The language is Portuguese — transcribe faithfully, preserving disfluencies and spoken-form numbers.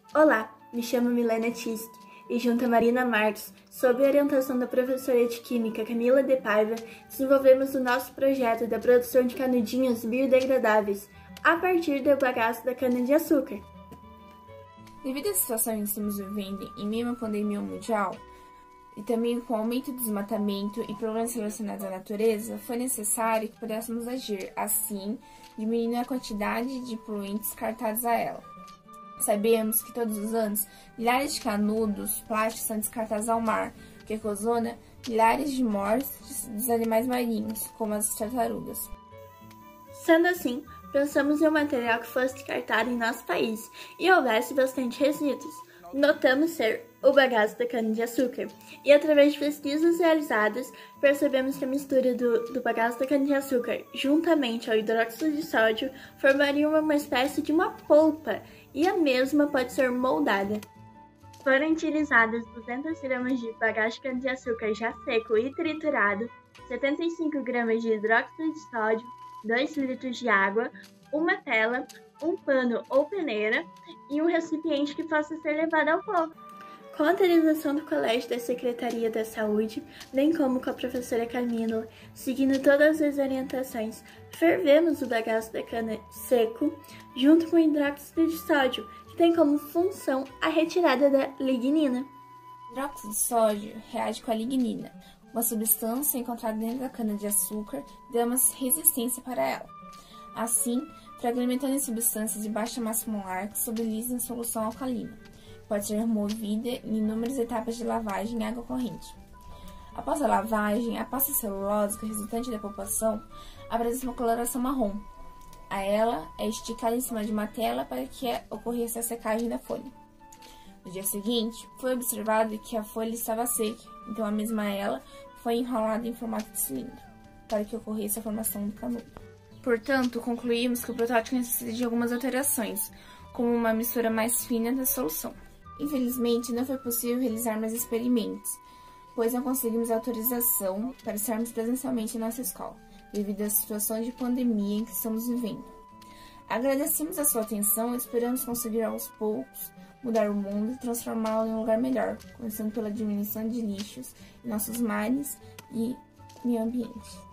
Olá, me chamo Milena Tisque e junto a Marina Marques, sob a orientação da professora de Química Camila de Paiva, desenvolvemos o nosso projeto da produção de canudinhos biodegradáveis a partir do bagaço da cana-de-açúcar. Devido à situação que estamos vivendo em meio a uma pandemia mundial, e também com o aumento do desmatamento e problemas relacionados à natureza, foi necessário que pudéssemos agir, assim, diminuindo a quantidade de poluentes descartados a ela. Sabemos que todos os anos, milhares de canudos plásticos são descartados ao mar, o que ocasiona milhares de mortes dos animais marinhos, como as tartarugas. Sendo assim, pensamos em um material que fosse descartado em nosso país e houvesse bastante resíduos. Notamos ser o bagaço da cana-de-açúcar e, através de pesquisas realizadas, percebemos que a mistura do, do bagaço da cana-de-açúcar juntamente ao hidróxido de sódio formaria uma espécie de uma polpa e a mesma pode ser moldada. Foram utilizadas duzentas gramas de bagaço de cana-de-açúcar já seco e triturado, setenta e cinco gramas de hidróxido de sódio, dois litros de água, uma tela, um pano ou peneira e um recipiente que possa ser levado ao fogo. Com a autorização do Colégio da Secretaria da Saúde, bem como com a professora Camila, seguindo todas as orientações, fervemos o bagaço da cana seco junto com o hidróxido de sódio, que tem como função a retirada da lignina. O hidróxido de sódio reage com a lignina, uma substância encontrada dentro da cana-de-açúcar e dá uma resistência para ela. Assim, fragmentando em substâncias de baixa massa molar que solubilizam em solução alcalina. Pode ser removida em inúmeras etapas de lavagem em água corrente. Após a lavagem, a pasta celulósica resultante da polpação apresenta uma coloração marrom. A ela é esticada em cima de uma tela para que ocorresse a secagem da folha. No dia seguinte, foi observado que a folha estava seca, então a mesma ela foi enrolada em formato de cilindro, para que ocorresse a formação do canudo. Portanto, concluímos que o protótipo necessita de algumas alterações, como uma mistura mais fina da solução. Infelizmente, não foi possível realizar mais experimentos, pois não conseguimos autorização para estarmos presencialmente em nossa escola, devido à situação de pandemia em que estamos vivendo. Agradecemos a sua atenção e esperamos conseguir aos poucos mudar o mundo e transformá-lo em um lugar melhor, começando pela diminuição de lixos em nossos mares e meio ambiente.